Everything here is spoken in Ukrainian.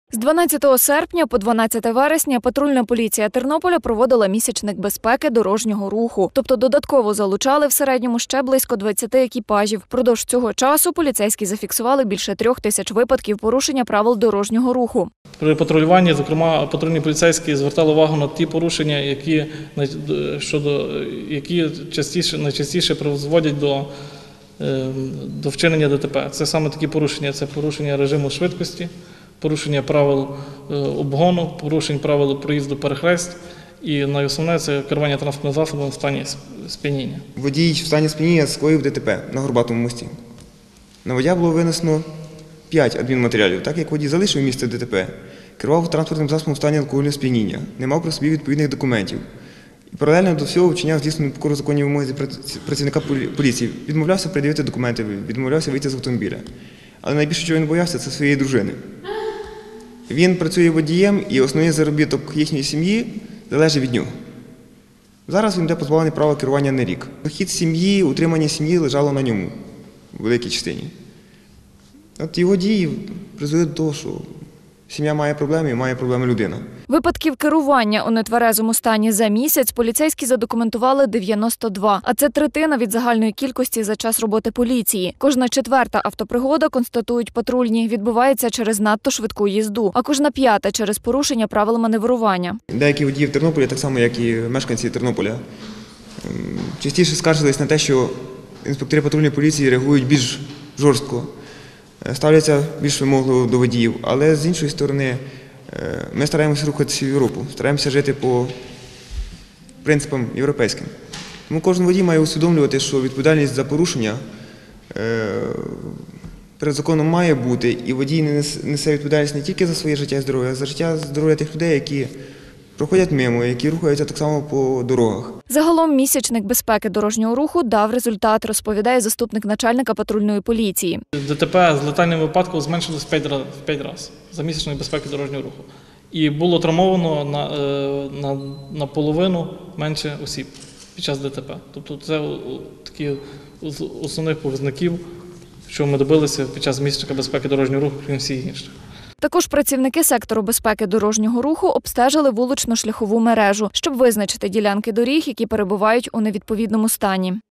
З 12 серпня по 12 вересня патрульна поліція Тернополя проводила місячник безпеки дорожнього руху. Тобто додатково залучали в середньому ще близько 20 екіпажів. Впродовж цього часу поліцейські зафіксували більше 3000 випадків порушення правил дорожнього руху. При патрулюванні, зокрема, патрульні поліцейські звертали увагу на ті порушення, які найчастіше призводять до вчинення ДТП. Це саме такі порушення – це порушення режиму швидкості, порушення правил обгону, порушення правил проїзду перехресть і найосновне – це керування транспортним засобом в стані сп'яніння. Водій в стані сп'яніння скоїв ДТП на Горбатому мості. На водія було винесено 5 адмінматеріалів, так як водій залишив місце ДТП, керував транспортним засобом в стані алкогольного сп'яніння, не мав при собі відповідних документів. І паралельно до всього вчиняв дійсно непокору законній вимозі працівника поліції, відмовлявся пред'явити документи, відмовлявся вийти з автомобіля. Але найбільше, чого він боявся, це своєї дружини. Він працює водієм, і основний заробіток їхньої сім'ї залежить від нього. Зараз він буде позбавлений права керування на рік. Дохід сім'ї, утримання сім'ї лежало на ньому у великій частині. От його дії призвели до того, що сім'я має проблеми і має проблеми людина. Випадків керування у нетверезому стані за місяць поліцейські задокументували 92, а це третина від загальної кількості за час роботи поліції. Кожна 4-та автопригода, констатують патрульні, відбувається через надто швидку їзду, а кожна 5-та через порушення правил маневрування. Деякі водії в Тернополі, так само як і мешканці Тернополя, частіше скаржились на те, що інспектори патрульної поліції реагують більш жорстко, ставляться більш вимогливо до водіїв, але з іншої сторони ми стараємося рухатися в Європу, стараємося жити по принципам європейським. Тому кожен водій має усвідомлювати, що відповідальність за порушення перед законом має бути, і водій несе відповідальність не тільки за своє життя і здоров'я, а за життя і здоров'я тих людей, які проходять мимо, які рухаються так само по дорогах. Загалом місячник безпеки дорожнього руху дав результат, розповідає заступник начальника патрульної поліції. ДТП з летальним випадком зменшилось в 5 разів за місячник безпеки дорожнього руху. І було травмовано на половину менше осіб під час ДТП. Тобто це такі з основних показників, що ми добилися під час місячника безпеки дорожнього руху, крім всіх інших. Також працівники сектору безпеки дорожнього руху обстежили вулично-шляхову мережу, щоб визначити ділянки доріг, які перебувають у невідповідному стані.